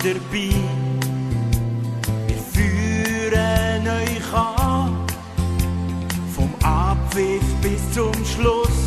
dabei. Wir führen euch an, vom Abpfiff bis zum Schluss.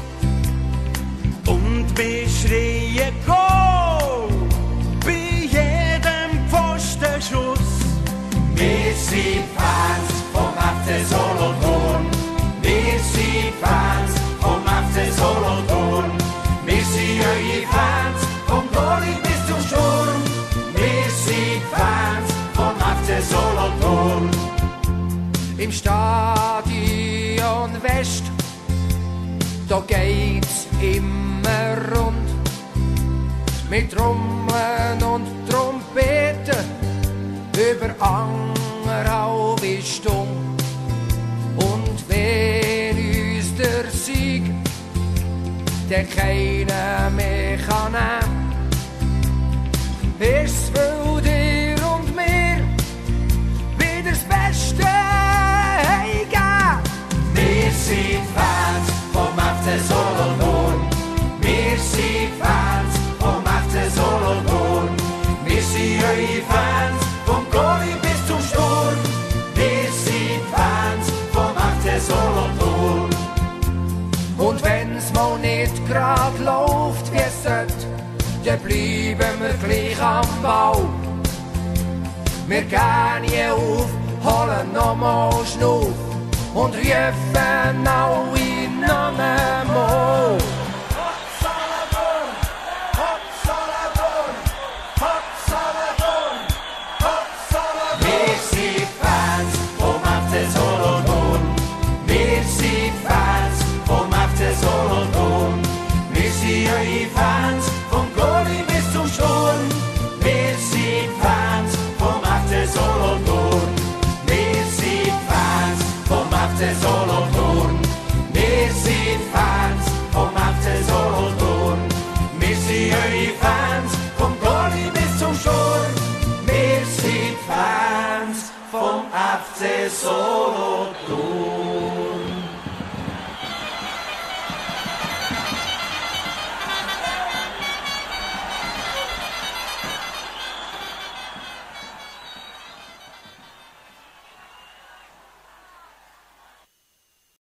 Und wir schreien Goal bei jedem Pfostenschuss. Wir sind Fans vom FC Solothurn. Wir sind Fans vom FC Solothurn. Wir sind eure Fans vom Goalie bis zum Sturm. Wir sind Fans vom FC Solothurn. Im Stadion West, da geht's immer rund. Mit Trommeln und Trompeten über anderthalb Stunden. Und wenn uns der Sieg, der keiner mehr kann nehmen, ist's für dir und mir wieder das Beste heimgeben. Wir sind Fans vom FC Solothurn. Wir sind Fans vom FC Solothurn. Wir sind eure Fans vom Goalie bis zum Sturm. Wir sind Fans vom FC Solothurn. Und wenn's mal nicht grad läuft, wie es sollte, dann bleiben wir gleich am Ball. Wir gehen nie auf, holen nochmal Schnuff und rufen alle noch einmal. Wir sind Fans vom FC Solothurn. Wir sind Fans vom FC Solothurn. Wir sind eure Fans vom Goalie bis zum Sturm. Wir sind Fans vom FC Solothurn. Wir sind Fans vom FC Solothurn. Wir sind Fans vom FC Solothurn. Wir sind eure Fans vom Goalie bis zum Sturm. Wir sind Fans vom FC Solothurn.